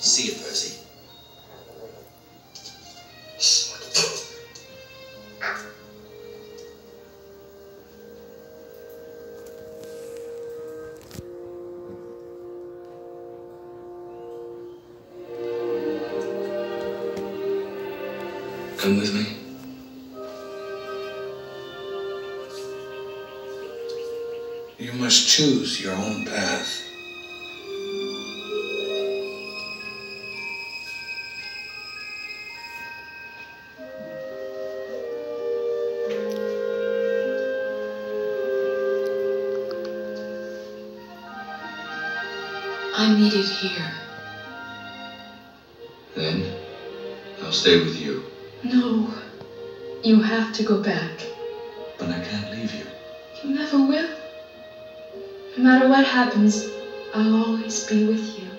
See you, Percy. Come with me. You must choose your own path. I'm needed here. Then I'll stay with you. No, you have to go back. But I can't leave you. You never will. No matter what happens, I'll always be with you.